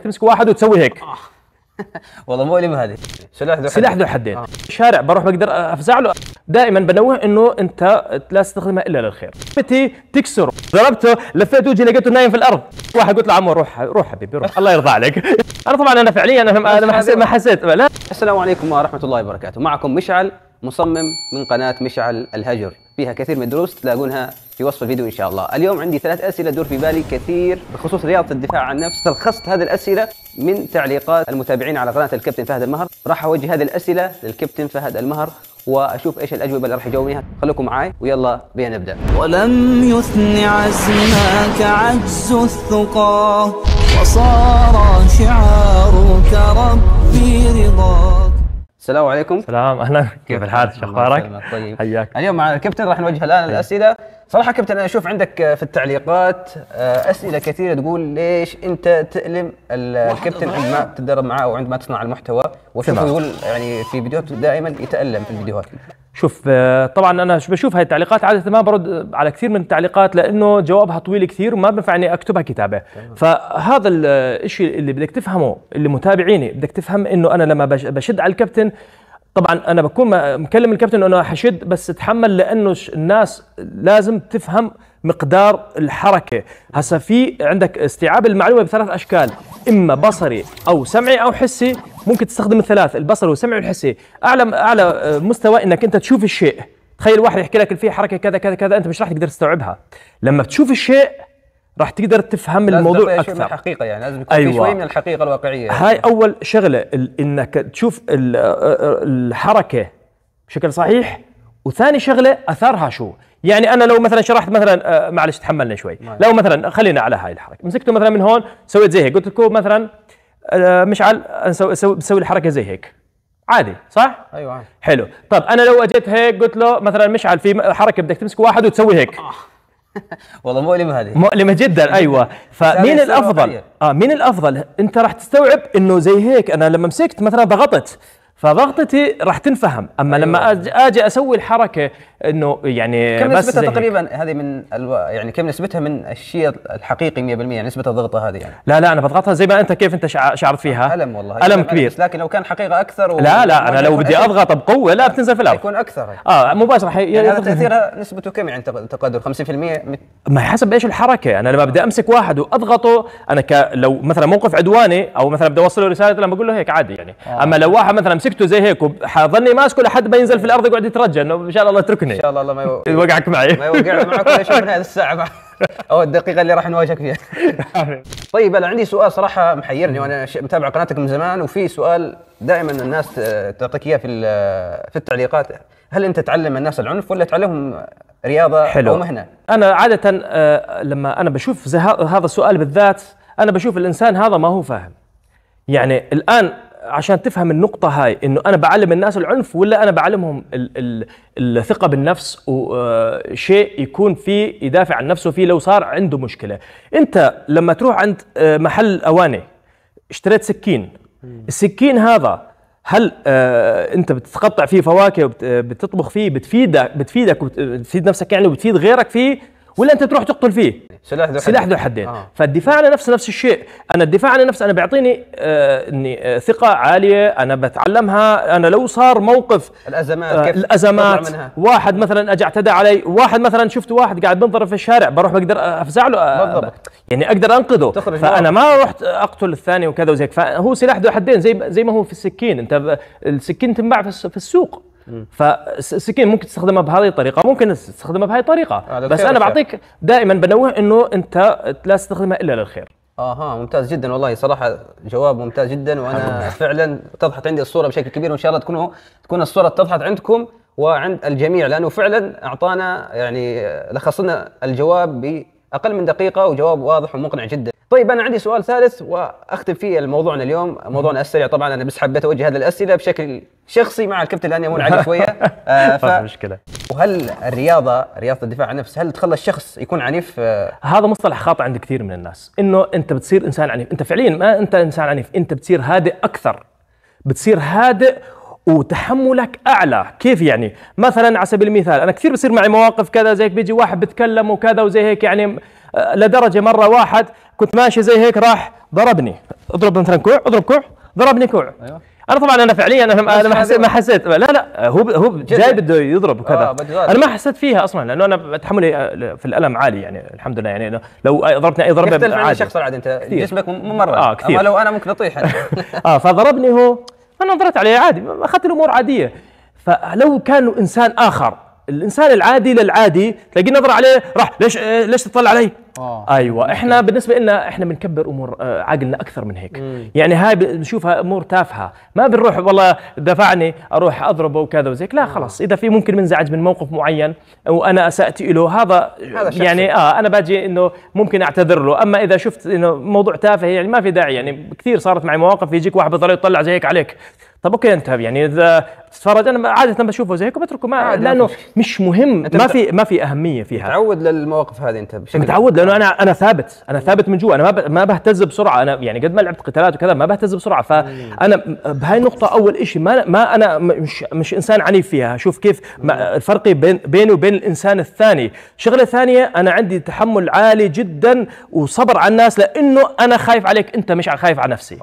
تمسك واحد وتسوي هيك. والله مؤلمه هذه. سلاح ذو حدين. الشارع بروح بقدر افزع له. دائما بنوه انه انت لا تستخدمها الا للخير. بتي تكسره، ضربته لفيت وجهي لقيته نايم في الارض. واحد قلت له عمو روح حبيبي روح الله يرضى عليك. انا طبعا انا فعليا انا ما حسيت لا. السلام عليكم ورحمه الله وبركاته، معكم مشعل مصمم من قناه مشعل الهجر، فيها كثير من الدروس تلاقونها في وصف الفيديو ان شاء الله. اليوم عندي 3 اسئله تدور في بالي كثير بخصوص رياضه الدفاع عن النفس. لخصت هذه الاسئله من تعليقات المتابعين على قناه الكابتن فهد المهر، راح اوجه هذه الاسئله للكابتن فهد المهر واشوف ايش الاجوبه اللي راح يجاوبنيها. خليكم معي ويلا بينا نبدا. ولم يثن عزمك عجز الثقى، وصار شعارك ربي رضاك. السلام عليكم. سلام، اهلا، كيف الحال؟ شو اخبارك؟ طيب، حياك. اليوم مع الكابتن راح نوجه الان الاسئله. صراحه كابتن انا اشوف عندك في التعليقات اسئله كثيره تقول ليش انت تألم الكابتن عندما تتدرب معاه او عندما تصنع المحتوى، وشوفه يقول يعني في فيديوهاته دائما يتألم في الفيديوهات. شوف طبعا انا بشوف هاي التعليقات عاده ما برد على كثير من التعليقات لانه جوابها طويل كثير وما بنفع اني اكتبها كتابه. فهذا الشيء اللي بدك تفهمه، اللي متابعيني بدك تفهم انه انا لما بشد على الكابتن طبعا انا بكون مكلم الكابتن انه حشد، بس اتحمل لانه الناس لازم تفهم مقدار الحركه. هسه في عندك استيعاب المعلومه ب3 اشكال، اما بصري او سمعي او حسي. ممكن تستخدم الثلاث، البصري والسمعي والحسي. اعلى مستوى انك انت تشوف الشيء. تخيل واحد يحكي لك في حركه كذا كذا كذا، انت مش راح تقدر تستوعبها. لما تشوف الشيء راح تقدر تفهم الموضوع اكثر. من الحقيقه يعني لازم يكون في شوي من الحقيقه الواقعيه يعني. هاي اول شغله، انك تشوف الحركه بشكل صحيح. وثاني شغله اثرها شو. يعني انا لو مثلا شرحت مثلا معلش تحملنا شوي. لو مثلا خلينا على هاي الحركه، مسكته مثلا من هون سويت زي هيك، قلت لكم مثلا مشعل بسوي الحركه زي هيك عادي صح؟ ايوه عادي. حلو. طب انا لو اجيت هيك قلت له مثلا مشعل في حركه بدك تمسك واحد وتسوي هيك. والله مؤلمه هذه. مؤلمه جدا. ايوه. فمين الافضل؟ مين الافضل؟ انت راح تستوعب انه زي هيك انا لما مسكت مثلا ضغطت، فضغطتي راح تنفهم. اما أيوة. لما اجي اسوي الحركه انه يعني كم بس نسبتها تقريبا هذه من يعني كم نسبتها من الشيء الحقيقي 100% نسبه الضغطه هذه يعني؟ لا انا بضغطها زي ما انت كيف انت شعرت فيها. الم والله الم كبير. لكن لو كان حقيقه اكثر لا انا لو بدي اضغط بقوه لا بتنزل في الارض. يكون اكثر مباشره. يعني هذا تاثيرها نسبته كم يعني تقدر 50%؟ ما حسب ايش الحركه. انا لما بدي امسك واحد واضغطه انا لو مثلا موقف عدواني او مثلا بدي اوصل له رساله لما بقول له هيك عادي يعني. اما لو واحد مثلا مسكته زي هيك وحظني ماسكه لحد ما ينزل في الارض يقعد يترجى انه ان شاء الله اتركني. ان شاء الله ما يوقعك معي. ما يوقعنا معك ولا شيء من هذه الساعه او الدقيقه اللي راح نواجهك فيها. طيب انا عندي سؤال صراحه محيرني، وانا متابع قناتك من زمان، وفي سؤال دائما الناس تعطيك اياه في التعليقات. هل انت تعلم الناس العنف ولا تعلمهم رياضه حلو. او مهنه؟ انا عاده لما انا بشوف زي هذا السؤال بالذات انا بشوف الانسان هذا ما هو فاهم. يعني الان عشان تفهم النقطة هاي انه انا بعلم الناس العنف ولا انا بعلمهم الثقة بالنفس وشيء يكون فيه يدافع عن نفسه فيه لو صار عنده مشكلة. انت لما تروح عند محل اواني اشتريت سكين، السكين هذا هل انت بتقطع فيه فواكه وبتطبخ فيه بتفيدك وبتفيد نفسك يعني وبتفيد غيرك فيه، ولا انت تروح تقتل فيه؟ سلاح ذو حدين. فالدفاع عن النفس نفس الشيء. انا الدفاع عن النفس انا بيعطيني اني ثقه عاليه انا بتعلمها. انا لو صار موقف الازمات واحد مثلا اجى اعتدى علي، واحد مثلا شفت واحد قاعد بنضرب في الشارع بروح بقدر افزع له يعني اقدر انقذه. فانا ما رحت اقتل الثاني وكذا وزي هيك. فهو سلاح ذو حدين زي ما هو في السكين. انت السكين تنباع في السوق، فالسكين ممكن تستخدمها بهذه الطريقه ممكن تستخدمها بهذه الطريقه. بس انا بعطيك دائما بنوه انه انت لا تستخدمها الا للخير. ممتاز جدا والله صراحه جواب ممتاز جدا، وانا فعلا اتضحت عندي الصوره بشكل كبير، وان شاء الله تكون الصوره اتضحت عندكم وعند الجميع، لانه فعلا اعطانا يعني لخص لنا الجواب باقل من دقيقه وجواب واضح ومقنع جدا. طيب انا عندي سؤال ثالث واختم فيه موضوعنا اليوم، موضوعنا السريع. طبعا انا بس حبيت اوجه هذه الاسئله بشكل شخصي مع الكابتن لاني امون عليه شويه. مشكله. وهل رياضه الدفاع عن النفس هل تخلى الشخص يكون عنيف؟ هذا مصطلح خاطئ عند كثير من الناس، انه انت بتصير انسان عنيف. انت فعليا ما انت انسان عنيف، انت بتصير هادئ اكثر، بتصير هادئ وتحملك اعلى. كيف يعني؟ مثلا على سبيل المثال انا كثير بصير معي مواقف كذا زي هيك، بيجي واحد بتكلم وكذا وزي هيك يعني، لدرجه مره واحد كنت ماشي زي هيك راح ضربني، اضرب مثلا كوع، اضرب كوع، ضربني كوع. أيوة. انا طبعا انا فعليا انا ما حسيت لا هو جاي بده يضرب وكذا. انا ما حسيت فيها اصلا لانه انا تحملي في الالم عالي يعني الحمد لله، يعني لو ضربتني اي ضربه يختلف عن الشخص العادي، انت كثير. جسمك ممرن كثير. اما لو انا ممكن اطيح. فضربني هو، انا نظرت عليه عادي، اخذت الامور عاديه. فلو كان انسان اخر، الانسان العادي للعادي تلاقي نظره عليه راح ليش تطلع علي؟ ايوه احنا بالنسبه لنا احنا بنكبر امور عقلنا اكثر من هيك. يعني هاي بنشوفها امور تافهه، ما بنروح والله دفعني اروح اضربه وكذا وزي لا خلاص. اذا في ممكن منزعج من موقف معين وانا اسأت له هذا يعني انا باجي انه ممكن اعتذر له. اما اذا شفت انه موضوع تافه يعني ما في داعي. يعني كثير صارت معي مواقف يجيك واحد بضل يطلع زي هيك عليك، طب اوكي انت يعني اذا تتفرج انا عاده بشوفه زي هيك وبتركه لانه مش مهم، ما في اهميه فيها. متعود للمواقف هذه انت بشكل متعود لانه انا ثابت من جوا. انا ما بهتز بسرعه. انا يعني قد ما لعبت قتالات وكذا ما بهتز بسرعه. فانا بهاي النقطه اول شيء ما انا مش انسان عنيف فيها. شوف كيف الفرق بيني وبين الانسان الثاني. شغله ثانيه انا عندي تحمل عالي جدا وصبر على الناس لانه انا خايف عليك انت، مش خايف على نفسي.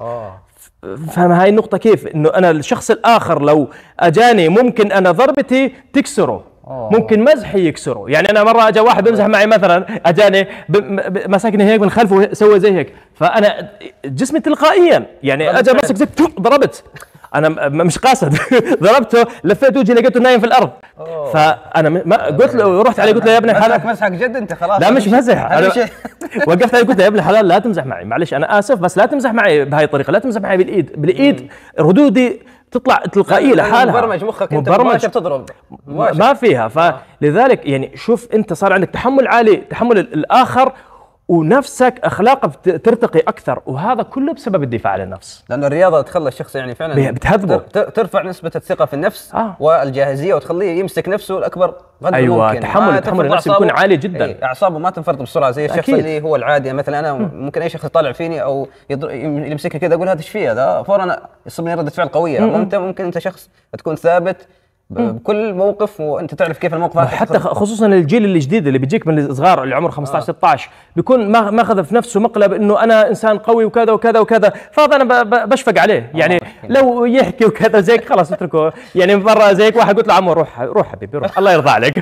فاهم هاي النقطة كيف؟ انه انا الشخص الاخر لو اجاني ممكن انا ضربتي تكسره، ممكن مزحي يكسره. يعني انا مرة اجى واحد بمزح معي مثلا، اجاني مسكني هيك من خلفه وسوى زي هيك، فانا جسمي تلقائيا يعني اجى مسك زي ضربت. انا مش قاصد ضربته، لفيت وجهي لقيته نايم في الارض. فانا ما قلت له، رحت عليه قلت له يا ابن الحلال مسحك جد انت خلاص. لا مش مزح، انا وقفت عليه قلت له يا ابن الحلال لا تمزح معي، معلش انا اسف بس لا تمزح معي بهاي الطريقه، لا تمزح معي بالايد ردودي تطلع تلقائيه لحالها. مبرمج مخك انت مباشر تضرب ما فيها. فلذلك يعني شوف انت صار عندك تحمل عالي، تحمل الاخر ونفسك اخلاقك ترتقي اكثر، وهذا كله بسبب الدفاع عن النفس. لانه الرياضه تخلي الشخص يعني فعلا بتهذبه، ترفع نسبه الثقه في النفس والجاهزيه وتخليه يمسك نفسه الاكبر قدر ايوه ممكن. تحمل النفس بيكون عالي جدا. اعصابه ما تنفرط بسرعه زي الشخص اللي هو العادي. مثلا انا ممكن اي شخص يطالع فيني او يمسكني كذا اقول هذا ايش فيه هذا، فورا يصيبني رده فعل قويه. ممكن انت شخص تكون ثابت بكل موقف وانت تعرف كيف الموقف هذا. حتى خصوصا الجيل الجديد اللي بيجيك من الصغار اللي عمره 15 16 بيكون ماخذ في نفسه مقلب انه انا انسان قوي وكذا وكذا وكذا، فهذا انا بشفق عليه. يعني لو يحكي وكذا زيك خلاص اتركه. يعني مره زيك واحد قلت له عمو روح حبيبي روح الله يرضى عليك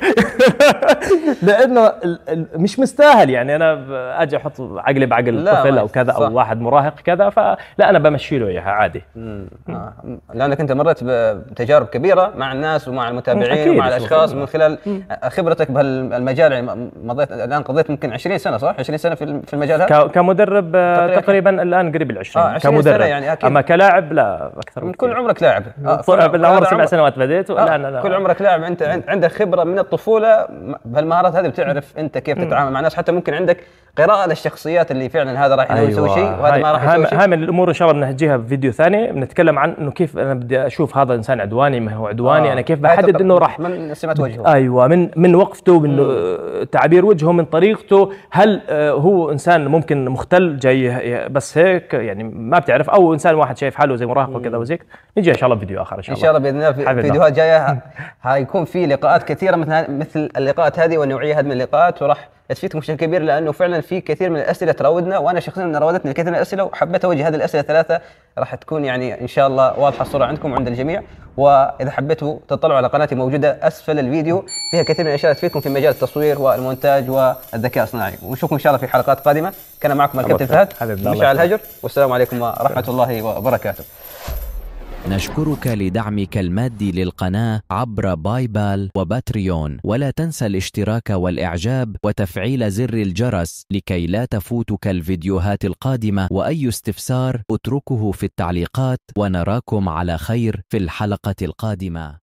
لانه مش مستاهل. يعني انا اجي احط عقلي بعقل طفل او كذا او واحد مراهق كذا، فلا انا بمشي له اياها عادي. لانك انت مريت بتجارب كبيره مع الناس ومع المتابعين ومع الاشخاص من خلال خبرتك بهالمجال. يعني الان قضيت ممكن 20 سنه صح؟ 20 سنه في المجال هذا كمدرب تقريبا الان قريب ال 20 كمدرب يعني اما كلاعب لا اكثر من كل عمرك لاعب. بالعمر 7 سنوات بديت والان كل عمرك لاعب. انت عندك خبره من الطفوله بهالمهارات هذه، بتعرف انت كيف تتعامل مع الناس. حتى ممكن عندك قراءه للشخصيات اللي فعلا هذا راح يسوي شيء وهذا ما راح يسوي شيء. هاي من الامور ان شاء الله بنهجيها بفيديو ثاني بنتكلم عن انه كيف انا بدي اشوف هذا انسان عدواني ما هو عدواني. انا كيف بحدد انه راح من سمات وجهه. ايوه من وقفته، من تعبير وجهه، من طريقته. هل هو انسان ممكن مختل جاي بس هيك يعني ما بتعرف، او انسان واحد شايف حاله زي مراهق وكذا وزيك. نجي ان شاء الله فيديو اخر ان شاء الله باذن الله. في فيديوهات جايه حيكون في لقاءات كثيره مثل اللقاءات هذه والنوعيه هذه من اللقاءات، وراح تفيدكم بشكل كبير لانه فعلا في كثير من الاسئله تراودنا، وانا شخصيا راودتني الكثير من الاسئله وحبيت اوجه هذه الاسئله الثلاثه. راح تكون يعني ان شاء الله واضحه الصوره عندكم وعند الجميع. واذا حبيتوا تطلعوا على قناتي موجوده اسفل الفيديو، فيها كثير من الاشياء تفيدكم في مجال التصوير والمونتاج والذكاء الصناعي. ونشوفكم ان شاء الله في حلقات قادمه. كان معكم الكابتن فهد مشعل الهجر، والسلام عليكم ورحمه الله وبركاته. نشكرك لدعمك المادي للقناة عبر بايبال وباتريون، ولا تنسى الاشتراك والإعجاب وتفعيل زر الجرس لكي لا تفوتك الفيديوهات القادمة. وأي استفسار اتركه في التعليقات، ونراكم على خير في الحلقة القادمة.